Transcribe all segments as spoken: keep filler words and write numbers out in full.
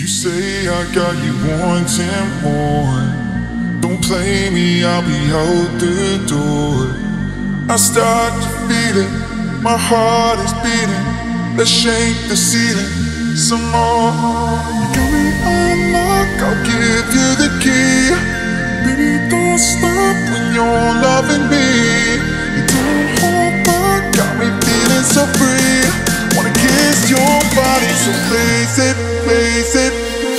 You say I got you wanting more. Don't play me, I'll be out the door. I start to feel it, my heart is beating. Let's shake the ceiling some more. You got me unlocked, I'll give you the key. Baby, don't stop when you're loving me. You don't hold back, got me feeling so free. Wanna kiss your body, so place it, place it.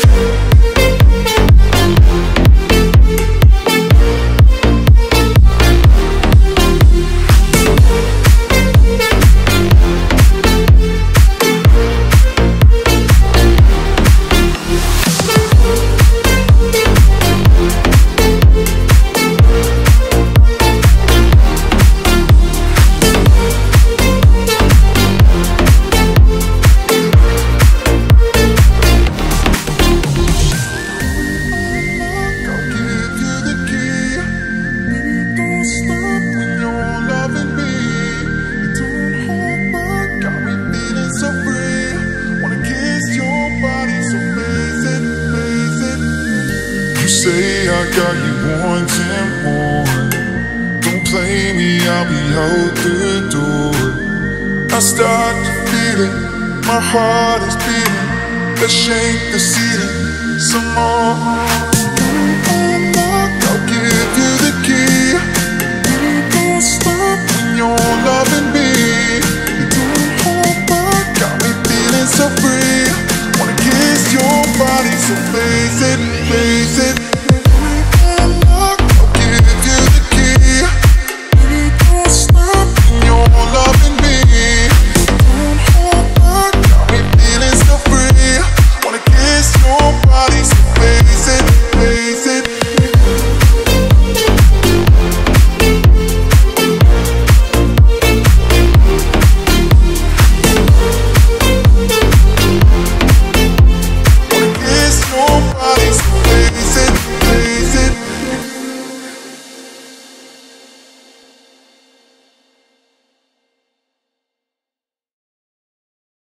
Say I got you wanting more. Don't play me, I'll be out the door. I start to feel it, my heart is beating. Let's shake the ceiling some more. Unlocked, I'll give you the key. Baby, don't stop when you're loving me. You don't hold back, got me feeling so free. Wanna kiss your body, so face it.